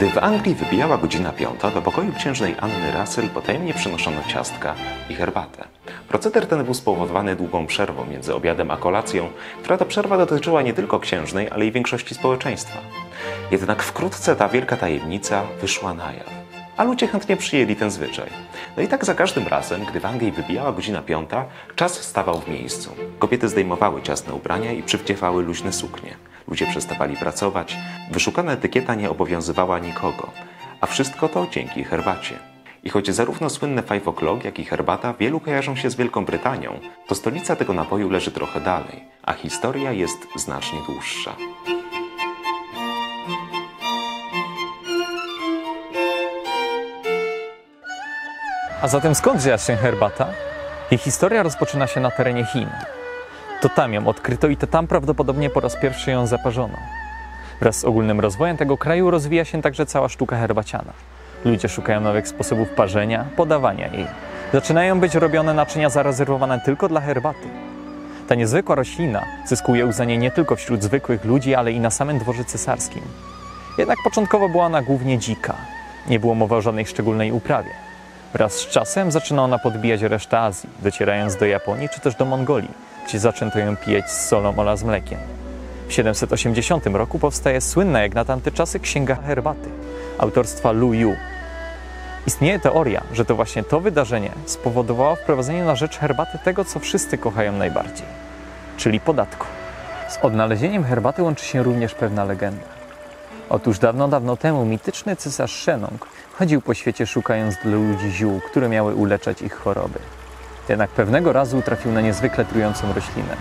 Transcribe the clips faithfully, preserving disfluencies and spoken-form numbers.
Gdy w Anglii wybijała godzina piąta, do pokoju księżnej Anny Russell potajemnie przynoszono ciastka i herbatę. Proceder ten był spowodowany długą przerwą między obiadem a kolacją, która to przerwa dotyczyła nie tylko księżnej, ale i większości społeczeństwa. Jednak wkrótce ta wielka tajemnica wyszła na jaw, a ludzie chętnie przyjęli ten zwyczaj. No i tak za każdym razem, gdy w Anglii wybijała godzina piąta, czas stawał w miejscu. Kobiety zdejmowały ciasne ubrania i przywdziewały luźne suknie. Ludzie przestawali pracować, wyszukana etykieta nie obowiązywała nikogo, a wszystko to dzięki herbacie. I choć zarówno słynne Five O'Clock, jak i herbata wielu kojarzą się z Wielką Brytanią, to stolica tego napoju leży trochę dalej, a historia jest znacznie dłuższa. A zatem skąd wzięła się herbata? Jej historia rozpoczyna się na terenie Chin. To tam ją odkryto i to tam prawdopodobnie po raz pierwszy ją zaparzono. Wraz z ogólnym rozwojem tego kraju rozwija się także cała sztuka herbaciana. Ludzie szukają nowych sposobów parzenia, podawania jej. Zaczynają być robione naczynia zarezerwowane tylko dla herbaty. Ta niezwykła roślina zyskuje uznanie nie tylko wśród zwykłych ludzi, ale i na samym dworze cesarskim. Jednak początkowo była ona głównie dzika. Nie było mowy o żadnej szczególnej uprawie. Wraz z czasem zaczyna ona podbijać resztę Azji, docierając do Japonii czy też do Mongolii, gdzie zaczęto ją pijać z solą oraz z mlekiem. W siedemset osiemdziesiątym roku powstaje słynna jak na tamte czasy Księga Herbaty autorstwa Lu Yu. Istnieje teoria, że to właśnie to wydarzenie spowodowało wprowadzenie na rzecz herbaty tego, co wszyscy kochają najbardziej, czyli podatku. Z odnalezieniem herbaty łączy się również pewna legenda. Otóż dawno, dawno temu mityczny cesarz Shenong chodził po świecie szukając dla ludzi ziół, które miały uleczać ich choroby. Jednak pewnego razu trafił na niezwykle trującą roślinę.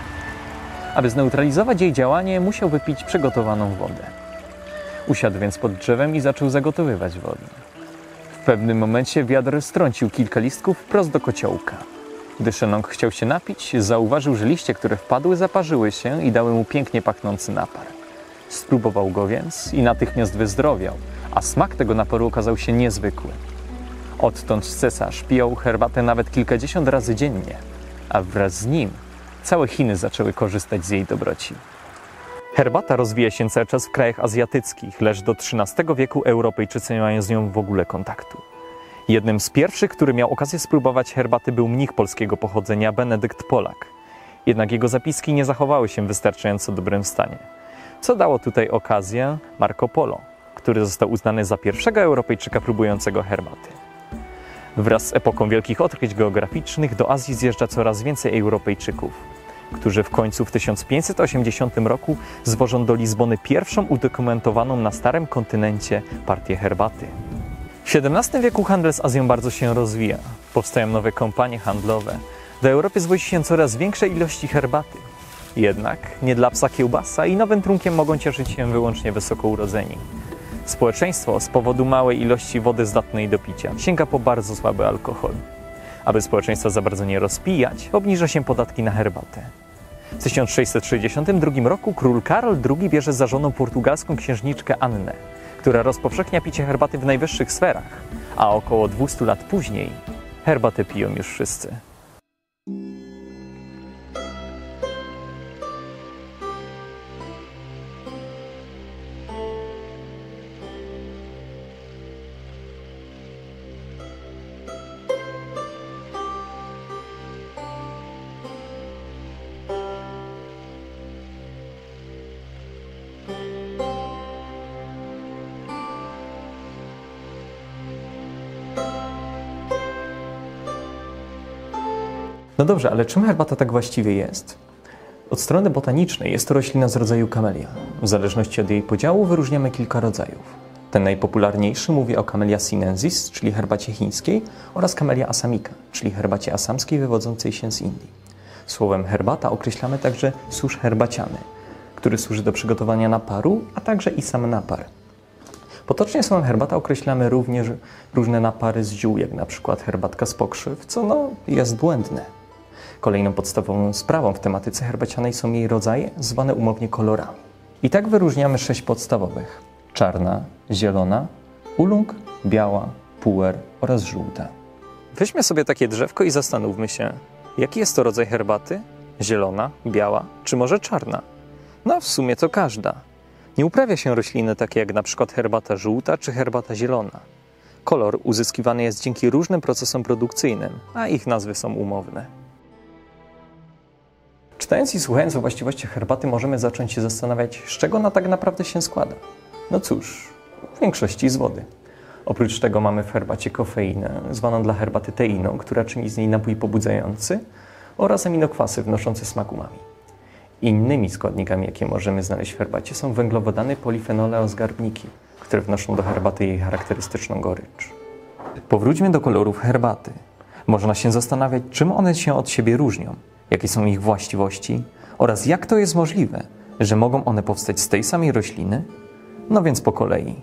Aby zneutralizować jej działanie, musiał wypić przygotowaną wodę. Usiadł więc pod drzewem i zaczął zagotowywać wodę. W pewnym momencie wiatr strącił kilka listków wprost do kociołka. Gdy Shenong chciał się napić, zauważył, że liście, które wpadły, zaparzyły się i dały mu pięknie pachnący napar. Spróbował go więc i natychmiast wyzdrowiał, a smak tego naporu okazał się niezwykły. Odtąd cesarz pijał herbatę nawet kilkadziesiąt razy dziennie, a wraz z nim całe Chiny zaczęły korzystać z jej dobroci. Herbata rozwija się cały czas w krajach azjatyckich, lecz do trzynastego wieku Europejczycy nie mają z nią w ogóle kontaktu. Jednym z pierwszych, który miał okazję spróbować herbaty, był mnich polskiego pochodzenia Benedykt Polak. Jednak jego zapiski nie zachowały się w wystarczająco dobrym stanie, co dało tutaj okazję Marco Polo, który został uznany za pierwszego Europejczyka próbującego herbaty. Wraz z epoką wielkich odkryć geograficznych do Azji zjeżdża coraz więcej Europejczyków, którzy w końcu w tysiąc pięćset osiemdziesiątym roku zwożą do Lizbony pierwszą udokumentowaną na starym kontynencie partię herbaty. W siedemnastym wieku handel z Azją bardzo się rozwija. Powstają nowe kompanie handlowe. Do Europy zwozi się coraz większe ilości herbaty. Jednak nie dla psa kiełbasa i nowym trunkiem mogą cieszyć się wyłącznie wysoko urodzeni. Społeczeństwo z powodu małej ilości wody zdatnej do picia sięga po bardzo słaby alkohol. Aby społeczeństwo za bardzo nie rozpijać, obniża się podatki na herbatę. W tysiąc sześćset sześćdziesiątym drugim roku król Karol drugi bierze za żoną portugalską księżniczkę Annę, która rozpowszechnia picie herbaty w najwyższych sferach, a około dwustu lat później herbatę piją już wszyscy. No dobrze, ale czym herbata tak właściwie jest? Od strony botanicznej jest to roślina z rodzaju kamelia. W zależności od jej podziału wyróżniamy kilka rodzajów. Ten najpopularniejszy mówi o Camellia sinensis, czyli herbacie chińskiej, oraz Camellia assamica, czyli herbacie asamskiej wywodzącej się z Indii. Słowem herbata określamy także susz herbaciany, który służy do przygotowania naparu, a także i sam napar. Potocznie słowem herbata określamy również różne napary z ziół, jak na przykład herbatka z pokrzyw, co no jest błędne. Kolejną podstawową sprawą w tematyce herbacianej są jej rodzaje, zwane umownie kolorami. I tak wyróżniamy sześć podstawowych: czarna, zielona, ulung, biała, puer oraz żółta. Weźmy sobie takie drzewko i zastanówmy się, jaki jest to rodzaj herbaty? Zielona, biała czy może czarna? No w sumie to każda. Nie uprawia się rośliny takie jak na przykład herbata żółta czy herbata zielona. Kolor uzyskiwany jest dzięki różnym procesom produkcyjnym, a ich nazwy są umowne. Czytając i słuchając o właściwościach herbaty, możemy zacząć się zastanawiać, z czego ona tak naprawdę się składa. No cóż, w większości z wody. Oprócz tego mamy w herbacie kofeinę, zwaną dla herbaty teiną, która czyni z niej napój pobudzający, oraz aminokwasy wnoszące smak umami. Innymi składnikami, jakie możemy znaleźć w herbacie, są węglowodany, polifenole oraz garbniki, które wnoszą do herbaty jej charakterystyczną gorycz. Powróćmy do kolorów herbaty. Można się zastanawiać, czym one się od siebie różnią, jakie są ich właściwości oraz jak to jest możliwe, że mogą one powstać z tej samej rośliny? No więc po kolei.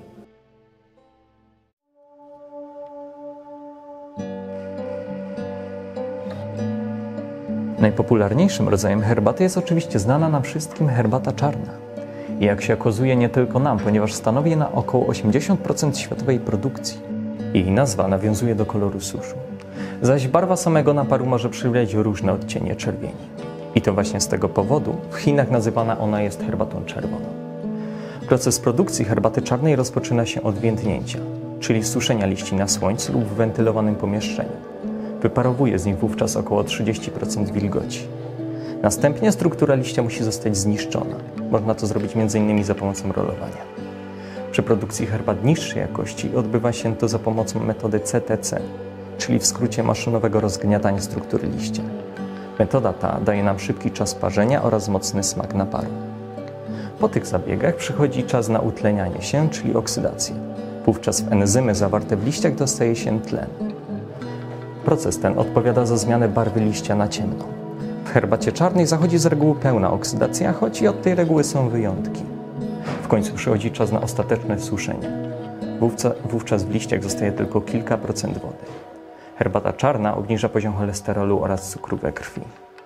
Najpopularniejszym rodzajem herbaty jest oczywiście znana nam wszystkim herbata czarna. I jak się okazuje, nie tylko nam, ponieważ stanowi na około osiemdziesiąt procent światowej produkcji. Jej nazwa nawiązuje do koloru suszu, zaś barwa samego naparu może przybrać różne odcienie czerwieni. I to właśnie z tego powodu w Chinach nazywana ona jest herbatą czerwoną. Proces produkcji herbaty czarnej rozpoczyna się od więdnięcia, czyli suszenia liści na słońcu lub w wentylowanym pomieszczeniu. Wyparowuje z nich wówczas około trzydzieści procent wilgoci. Następnie struktura liścia musi zostać zniszczona. Można to zrobić między innymi za pomocą rolowania. Przy produkcji herbat niższej jakości odbywa się to za pomocą metody C T C, czyli w skrócie maszynowego rozgniatania struktury liścia. Metoda ta daje nam szybki czas parzenia oraz mocny smak naparu. Po tych zabiegach przychodzi czas na utlenianie się, czyli oksydację. Wówczas w enzymy zawarte w liściach dostaje się tlen. Proces ten odpowiada za zmianę barwy liścia na ciemną. W herbacie czarnej zachodzi z reguły pełna oksydacja, choć i od tej reguły są wyjątki. W końcu przychodzi czas na ostateczne suszenie. Wówczas, wówczas w liściach zostaje tylko kilka procent wody. Herbata czarna obniża poziom cholesterolu oraz cukru we krwi.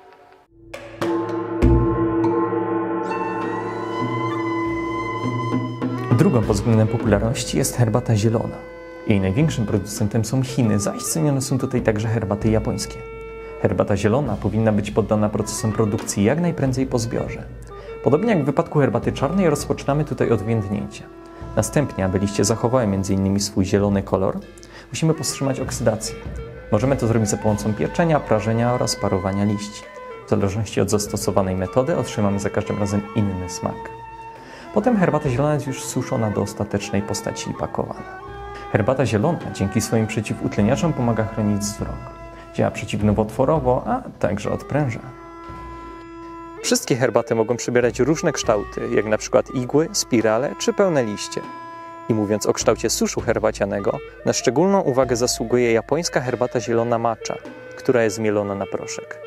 Drugą pod względem popularności jest herbata zielona. Jej największym producentem są Chiny, zaś cenione są tutaj także herbaty japońskie. Herbata zielona powinna być poddana procesom produkcji jak najprędzej po zbiorze. Podobnie jak w wypadku herbaty czarnej, rozpoczynamy tutaj od więdnięcia. Następnie, aby liście zachowały między innymi swój zielony kolor, musimy powstrzymać oksydację. Możemy to zrobić za pomocą pieczenia, prażenia oraz parowania liści. W zależności od zastosowanej metody otrzymamy za każdym razem inny smak. Potem herbata zielona jest już suszona do ostatecznej postaci i pakowana. Herbata zielona dzięki swoim przeciwutleniaczom pomaga chronić wzrok. Działa przeciwnowotworowo, a także odpręża. Wszystkie herbaty mogą przybierać różne kształty, jak na przykład igły, spirale czy pełne liście. I mówiąc o kształcie suszu herbacianego, na szczególną uwagę zasługuje japońska herbata zielona matcha, która jest zmielona na proszek.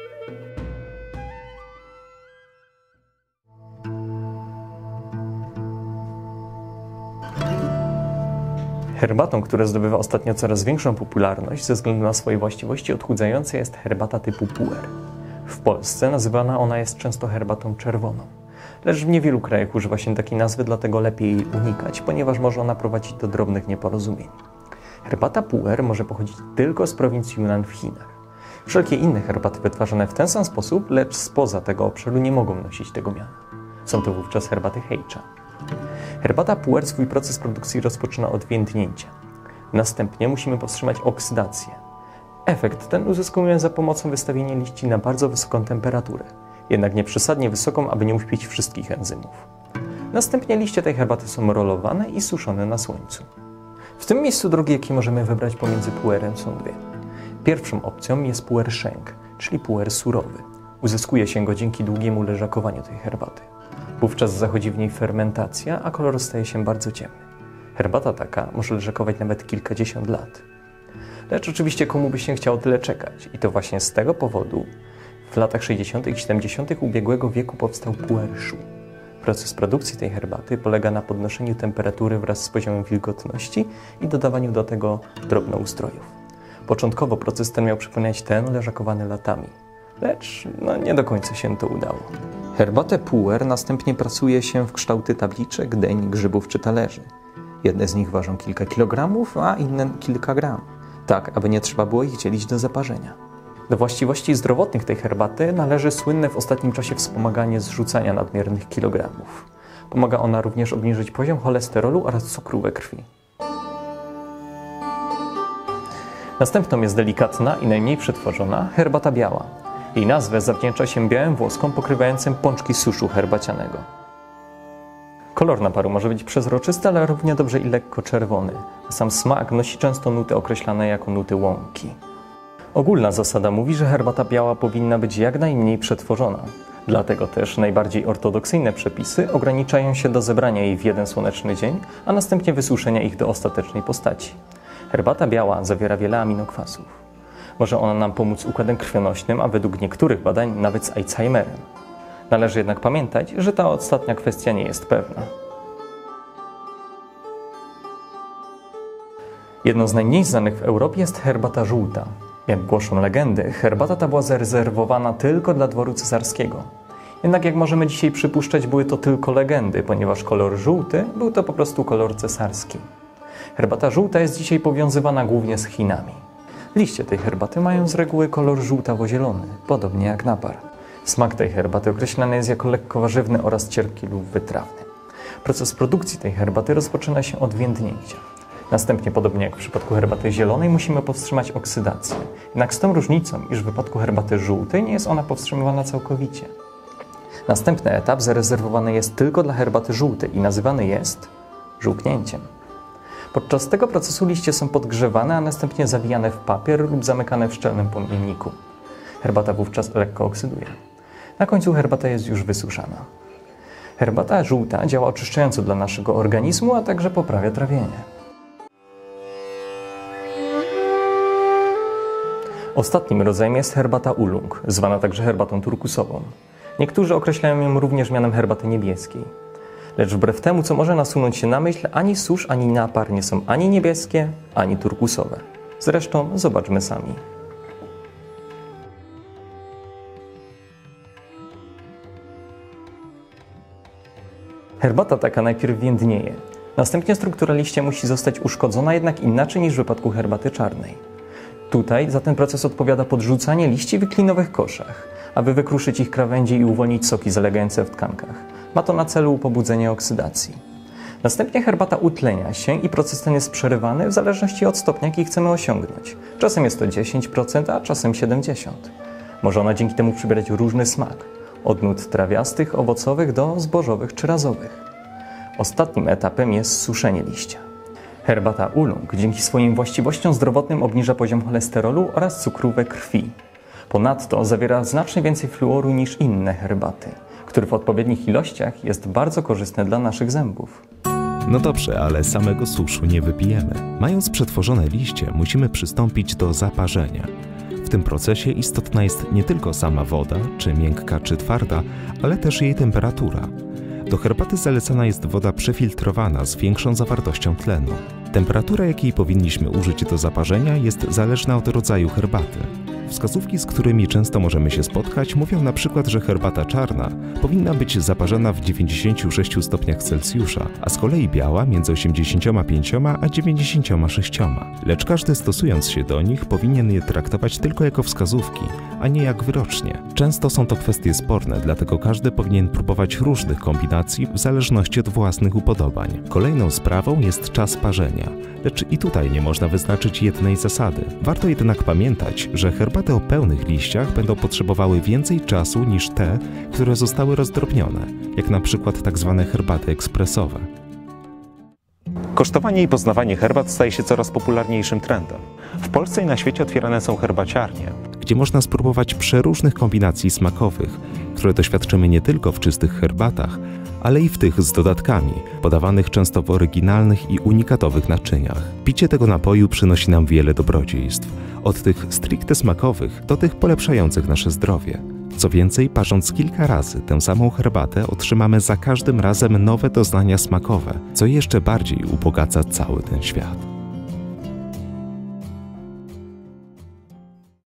Herbatą, która zdobywa ostatnio coraz większą popularność ze względu na swoje właściwości odchudzające, jest herbata typu puer. W Polsce nazywana ona jest często herbatą czerwoną, lecz w niewielu krajach używa się takiej nazwy, dlatego lepiej jej unikać, ponieważ może ona prowadzić do drobnych nieporozumień. Herbata puer może pochodzić tylko z prowincji Yunnan w Chinach. Wszelkie inne herbaty wytwarzane w ten sam sposób, lecz spoza tego obszaru nie mogą nosić tego miana. Są to wówczas herbaty heicha. Herbata puer swój proces produkcji rozpoczyna od więdnięcia. Następnie musimy powstrzymać oksydację. Efekt ten uzyskujemy za pomocą wystawienia liści na bardzo wysoką temperaturę, jednak nie przesadnie wysoką, aby nie uśpić wszystkich enzymów. Następnie liście tej herbaty są rolowane i suszone na słońcu. W tym miejscu drogi, jakie możemy wybrać pomiędzy puerem, są dwie. Pierwszą opcją jest puer sheng, czyli puer surowy. Uzyskuje się go dzięki długiemu leżakowaniu tej herbaty. Wówczas zachodzi w niej fermentacja, a kolor staje się bardzo ciemny. Herbata taka może leżakować nawet kilkadziesiąt lat. Lecz oczywiście komu by się chciało tyle czekać? I to właśnie z tego powodu w latach sześćdziesiątych i siedemdziesiątych ubiegłego wieku powstał puer shu. Proces produkcji tej herbaty polega na podnoszeniu temperatury wraz z poziomem wilgotności i dodawaniu do tego drobnoustrojów. Początkowo proces ten miał przypominać ten leżakowany latami, lecz no, nie do końca się to udało. Herbatę puer następnie prasuje się w kształty tabliczek, deń, grzybów czy talerzy. Jedne z nich ważą kilka kilogramów, a inne kilka gram, tak aby nie trzeba było ich dzielić do zaparzenia. Do właściwości zdrowotnych tej herbaty należy słynne w ostatnim czasie wspomaganie zrzucania nadmiernych kilogramów. Pomaga ona również obniżyć poziom cholesterolu oraz cukru we krwi. Następną jest delikatna i najmniej przetworzona herbata biała. Jej nazwę zawdzięcza się białym włoskom pokrywającym pączki suszu herbacianego. Kolor naparu może być przezroczysty, ale równie dobrze i lekko czerwony, a sam smak nosi często nuty określane jako nuty łąki. Ogólna zasada mówi, że herbata biała powinna być jak najmniej przetworzona. Dlatego też najbardziej ortodoksyjne przepisy ograniczają się do zebrania jej w jeden słoneczny dzień, a następnie wysuszenia ich do ostatecznej postaci. Herbata biała zawiera wiele aminokwasów. Może ona nam pomóc z układem krwionośnym, a według niektórych badań nawet z Alzheimerem. Należy jednak pamiętać, że ta ostatnia kwestia nie jest pewna. Jedną z najmniej znanych w Europie jest herbata żółta. Jak głoszą legendy, herbata ta była zarezerwowana tylko dla dworu cesarskiego. Jednak jak możemy dzisiaj przypuszczać, były to tylko legendy, ponieważ kolor żółty był to po prostu kolor cesarski. Herbata żółta jest dzisiaj powiązywana głównie z Chinami. Liście tej herbaty mają z reguły kolor żółtawo-zielony, podobnie jak napar. Smak tej herbaty określany jest jako lekko warzywny oraz cierpki lub wytrawny. Proces produkcji tej herbaty rozpoczyna się od więdnięcia. Następnie, podobnie jak w przypadku herbaty zielonej, musimy powstrzymać oksydację. Jednak z tą różnicą, iż w wypadku herbaty żółtej nie jest ona powstrzymywana całkowicie. Następny etap zarezerwowany jest tylko dla herbaty żółtej i nazywany jest żółknięciem. Podczas tego procesu liście są podgrzewane, a następnie zawijane w papier lub zamykane w szczelnym płomienniku. Herbata wówczas lekko oksyduje. Na końcu herbata jest już wysuszana. Herbata żółta działa oczyszczająco dla naszego organizmu, a także poprawia trawienie. Ostatnim rodzajem jest herbata oolong, zwana także herbatą turkusową. Niektórzy określają ją również mianem herbaty niebieskiej. Lecz wbrew temu, co może nasunąć się na myśl, ani susz, ani napar nie są ani niebieskie, ani turkusowe. Zresztą zobaczmy sami. Herbata taka najpierw więdnieje. Następnie struktura liścia musi zostać uszkodzona, jednak inaczej niż w wypadku herbaty czarnej. Tutaj za ten proces odpowiada podrzucanie liści w wiklinowych koszach, aby wykruszyć ich krawędzie i uwolnić soki zalegające w tkankach. Ma to na celu pobudzenie oksydacji. Następnie herbata utlenia się i proces ten jest przerywany w zależności od stopnia, jaki chcemy osiągnąć. Czasem jest to dziesięć procent, a czasem siedemdziesiąt procent. Może ona dzięki temu przybierać różny smak, od nut trawiastych, owocowych do zbożowych czy razowych. Ostatnim etapem jest suszenie liścia. Herbata oolong dzięki swoim właściwościom zdrowotnym obniża poziom cholesterolu oraz cukru we krwi. Ponadto zawiera znacznie więcej fluoru niż inne herbaty, który w odpowiednich ilościach jest bardzo korzystny dla naszych zębów. No dobrze, ale samego suszu nie wypijemy. Mając przetworzone liście, musimy przystąpić do zaparzenia. W tym procesie istotna jest nie tylko sama woda, czy miękka, czy twarda, ale też jej temperatura. Do herbaty zalecana jest woda przefiltrowana z większą zawartością tlenu. Temperatura, jakiej powinniśmy użyć do zaparzenia, jest zależna od rodzaju herbaty. Wskazówki, z którymi często możemy się spotkać, mówią na przykład, że herbata czarna powinna być zaparzona w dziewięćdziesięciu sześciu stopniach Celsjusza, a z kolei biała między osiemdziesięcioma pięcioma a dziewięćdziesięcioma sześcioma. Lecz każdy, stosując się do nich, powinien je traktować tylko jako wskazówki, a nie jak wyrocznie. Często są to kwestie sporne, dlatego każdy powinien próbować różnych kombinacji w zależności od własnych upodobań. Kolejną sprawą jest czas parzenia, lecz i tutaj nie można wyznaczyć jednej zasady. Warto jednak pamiętać, że herbaty o pełnych liściach będą potrzebowały więcej czasu niż te, które zostały rozdrobnione, jak na przykład tak zwane herbaty ekspresowe. Kosztowanie i poznawanie herbat staje się coraz popularniejszym trendem. W Polsce i na świecie otwierane są herbaciarnie, gdzie można spróbować przeróżnych kombinacji smakowych, które doświadczymy nie tylko w czystych herbatach, ale i w tych z dodatkami, podawanych często w oryginalnych i unikatowych naczyniach. Picie tego napoju przynosi nam wiele dobrodziejstw, od tych stricte smakowych do tych polepszających nasze zdrowie. Co więcej, parząc kilka razy tę samą herbatę, otrzymamy za każdym razem nowe doznania smakowe, co jeszcze bardziej ubogaca cały ten świat.